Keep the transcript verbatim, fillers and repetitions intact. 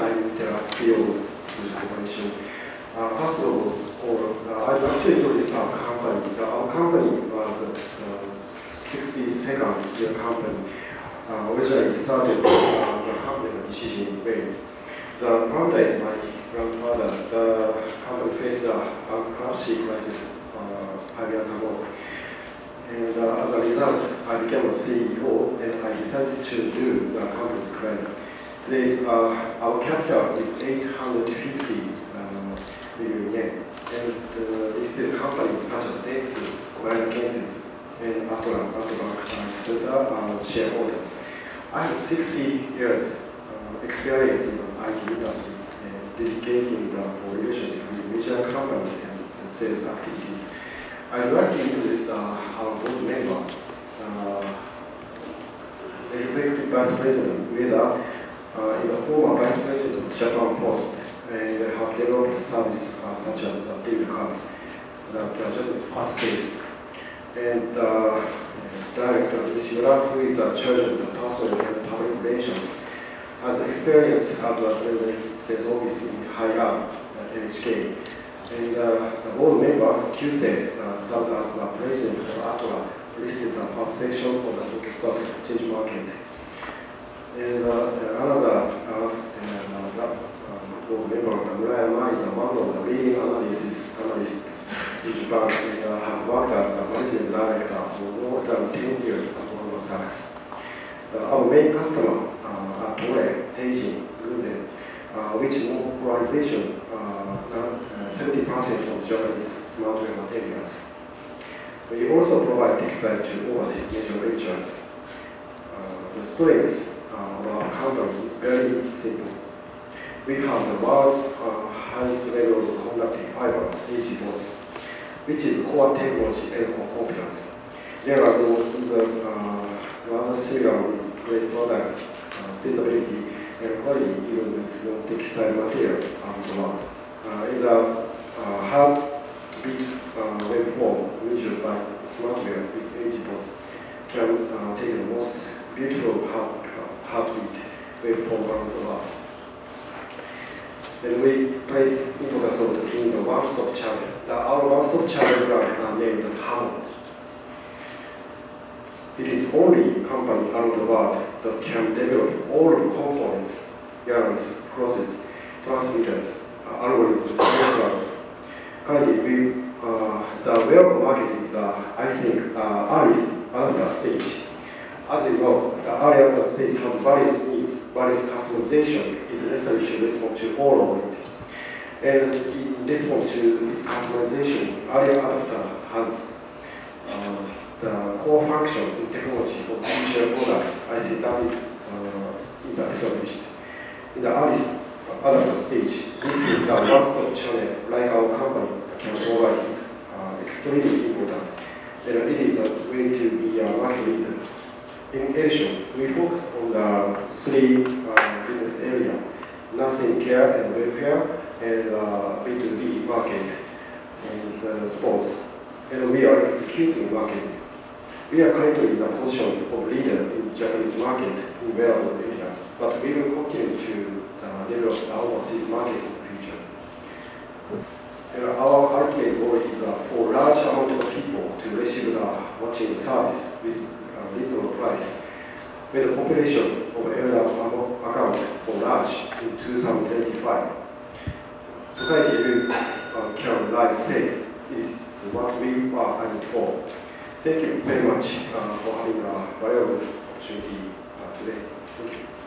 I'm the C E O of the corporation. Uh, first of all, uh, I'd actually introduce our company. Uh, our company was a sixty-second year company. Uh, originally started uh, the company in Mitsufuji Inc. The founder is my grandfather. The company faced a bankruptcy crisis uh, five years ago. And uh, as a result, I became a C E O and I decided to do the company's credit. Today's uh, our capital is eight hundred fifty uh, million yen. And uh, listed companies such as Dentsu, Ryan Cases, and Atlan, Atlan, et cetera are shareholders. I have sixty years uh, experience in the I T industry and dedicating the relationship with major companies and the sales activities. I'd like to introduce uh, our board member, uh, Executive Vice President Ueda uh, is a former Vice President of Japan Post and have developed services uh, such as uh, debit cards that uh, Japanese fast-paced. And uh, Director Nishimura, who is a charge of the personal and public relations, has experience as a president sales office in High-Up, uh, N H K. And uh, the board member, Kyusei, uh, served as the president of Atlan, listed the first section of the Tokyo Stock Exchange market. And uh, another uh, uh, uh, board member, Murayama, is one of the leading analysts, analysts in Japan and uh, has worked as the managing director for more than ten years at Goldman Sachs. Uh, our main customer uh, are Toray, Teijin, Gunzen, uh, which mobilization uh, seventy percent of Japanese smartware materials. We also provide textile to overseas major ventures. Uh, the strengths uh, of our company is very simple. We have the world's uh, highest level of conductive fiber, H E B O S, which is core technology and core competence. There are no others, uh, rather similar with great products, uh, stability, and quality even with non-textile materials around the world. Uh, in the uh, hard-to-beat uh, waveform measured by smartware with H E B O S can uh, take the most beautiful heart, uh, heartbeat waveform around the world. Then we place importance in the one-stop channel. The, our one-stop channel brand are named Hammond. It is only company around the world that can develop all the components, yarns, crosses, transmitters, uh, algorithms, sensors. Currently, we, uh, the wearable market is, uh, I think, uh, early adapter stage. As you know, the early adapter stage has various needs, various customization is necessary to respond to all of it. And in response to its customization, early adapter has uh, the core function in technology of future products. I think that is, uh, is established. In the early adapter stage, this is the one-stop channel like our company can provide is uh, extremely important. And it is a way to be a market leader. In addition, we focus on the three uh, business areas: nursing care and welfare, and uh, B two B market, and uh, sports. And we are executing market. We are currently in the position of leader in Japanese market in wearable area, but we will continue to uh, develop the overseas market in the future. And our ultimate goal is uh, for large amount of people to receive the watching service with reasonable price, with a population of area account for large in two thousand twenty-five. Society will uh, can live safe is what we are aiming for. Thank you very much uh, for having a valuable opportunity uh, today. Thank you.